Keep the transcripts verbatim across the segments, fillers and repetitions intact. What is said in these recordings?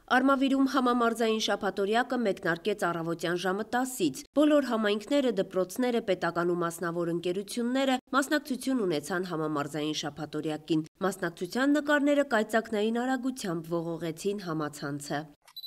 Արմավիրում համամարզային շաբաթօրյակը մեկնարկեց առավոտյան ժամը տասից։ Բոլոր համայնքները, դպրոցները, պետական ու մասնավոր ընկերությունները մասնակցություն ունեցան համամարզային շաբաթօրյակին։ Մասնակցության նկարները կայծակնային արագությամբ ողողեցին համացանցը։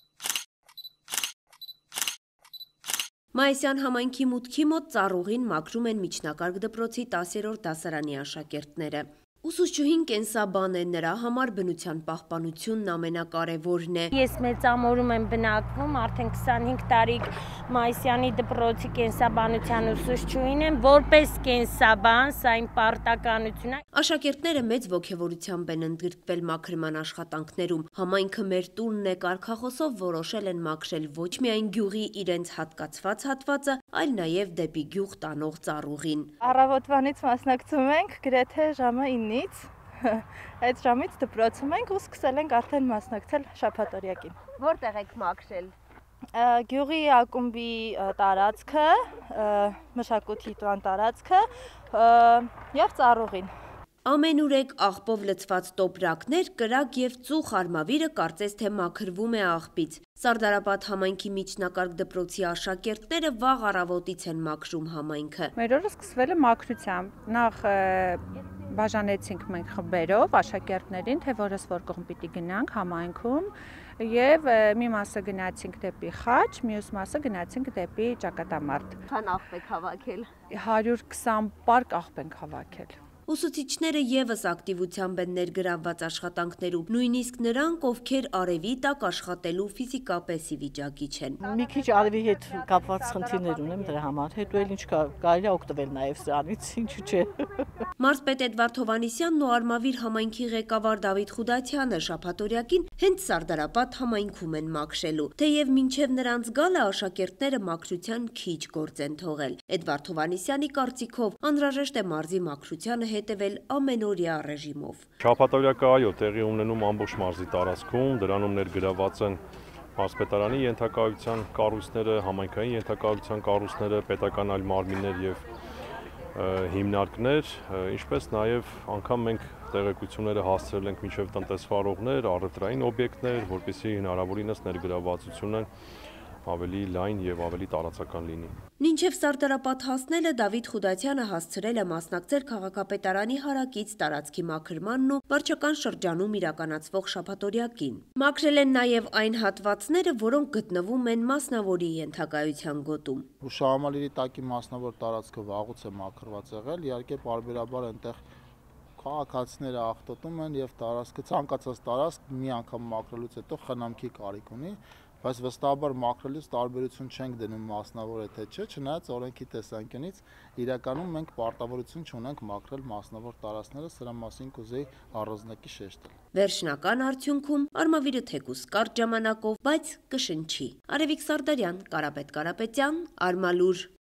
Մայիսյան համայնքի մուտքի մոտ ծառուղին մաքրում են միջնակարգ դպրոցի տասերորդ դասարանի աշակերտները։ Ուսուցչուհին կենսաբան է, նրա համար բնության պահպանությունն ամենակարևորն է։ Ես մեծամորում եմ բնակվում, արդեն քսանհինգ տարի Մայիսյանի դպրոցի կենսաբանության ուսուցչուհին եմ, որպես կենսաբան, սա իմ պարտականությունն է։ Աշակերտները մեծ ոգևորությամբ են ընդգրկվել մաքրման աշխատանքներում։ Համայնքը մեր տունն է կարգախոսով որոշել են մաքրել ոչ միայն գյուղի իրենց հատկացված հատվածը, այլ նաև դեպի գյուղ տանող ծառուղին։ Առավոտվանից մասնակցում ենք գրեթե ժամը իննից, այդ ժամից դպրոցում ենք ու սկսել ենք արդեն մասնակցել շաբաթօրյակին։ Որտեղ եք մաքրել։ Գյուղի ակումբի տարածքը, մշակույթի տան տարածքը և ծառուղին։ Ամենուրեք աղբով լցված տոպրակներ, կրակ և ծուխ արմավիրը կարծես թե մաքրվում է աղբից։ Սարդարապատ համայնքի միջնակարգ դպրոցի աշակերտները վաղ առավոտից են մաքրում համայնքը։ Մեր օրը սկսվել է մաքրությամբ։ Նախ բաժանեցինք մենք խմբերով աշակերտներին, թե որս որ կողմ պիտի գնանք համայնքում, եւ մի մասը գնացինք դեպի Խաչ, մյուս մասը գնացինք դեպի Ճակատամարտ։ Քան աղբ եք հավաքել։ հարյուր քսան պարկ աղբ ենք հավաքել։ Ուսուցիչները ևս ակտիվությամբ են ներգրավված աշխատանքներում, նույնիսկ նրանք, ովքեր արևի տակ աշխատելու ֆիզիկապես ի վիճակի չեն։ Մի քիչ արևի հետ կապված խնդիրներ ունեմ դրա համար, հետո էլ ինչ կա, կարելի է օգտվել նաև սրանից, ինչու՞ չէ։ Մարզպետ Էդվարդ Հովհաննիսյանն ու Արմավիր համայնքի ղեկավար Դավիթ Խուդացյանը շաբաթօրյակին հենց Սարդարապատ համայնքում են մաքրելու, թեև մինչև նրանց գալը աշակերտները մաքրության քիչ գործ են թողել։ Էդվարդ Հովհաննիսյանի կարծիքով անհրաժեշտ է մարզի մաքրությանը հետևել ամենօրյա ռեժիմով։ Շաբաթօրյակը այո տեղի ունենում ամբողջ մարզի տարածքում, դրանում ներգրաված են մարզպետարանի ենթակայության կառույցները, համայնքային ենթակայության կառույցները, պետական այլ մարմիններ եւ հիմնարկներ, ինչպես նաև անգամ մենք տեղեկությունները հասցրել ենք մինչև տնտեսվարողներ, առևտրային օբյեկտներ, որպեսզի հնարավորինս ներգրավվածությունը ավելի լայն եւ ավելի տարածական լինի։ Մինչև Սարդարապատ հասնելը Դավիթ Խուդացյանը հասցրել է մասնակցել քաղաքապետարանի հարակից տարածքի մաքրմանն ու վարչական շրջանում իրականացվող շաբաթօրյակին։ Մաքրել են նաև այն հատվածները, որոնք գտնվում են մասնավորի ենթակայության գոտում։ Հուշահամալիրի տակի մասնավոր տարածքը վաղուց է մաքրված եղել, իհարկե պարբերաբար այնտեղ քաղաքացիները աղտոտում են եւ տարածքը ցանկացած տարածք մի անգամ մաքրելուց հետո խնամքի կարիք ունի, բայց վստահաբար մաքրելուց տարբերություն չենք դնում մասնավոր է թե չէ, չնայած օրենքի տեսանկյունից իրականում մենք պարտավորություն չունենք մաքրել մասնավոր տարածքները, սրա մասին կուզեի առանձնակի շեշտել։ Վերջնական արդյունքում Արմավիրը թեկուզ կարճ ժամանակով, բայց կշնչի։ Արևիկ Սարդարյան, Կարապետ Կարապետյան, Արմալուր։